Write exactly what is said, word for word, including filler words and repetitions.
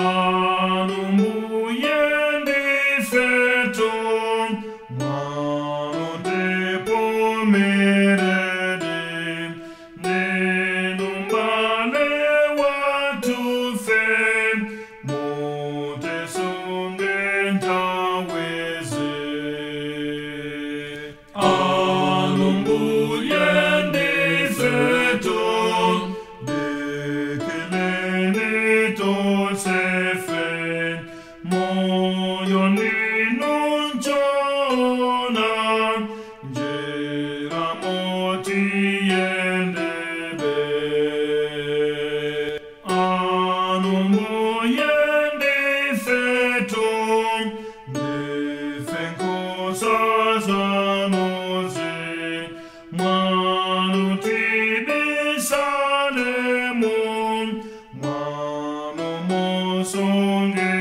Mbuye ndifetu, mano depo merede, nenu male watu fe, mote sunge ntaweze. Mbuye ndifetu, dekeleni tosefe, moyo ninunchona, njera moti yendebe. Mbuye ndifetu, ndifenkosa zanoze, manu tibisalemu, manu mosonge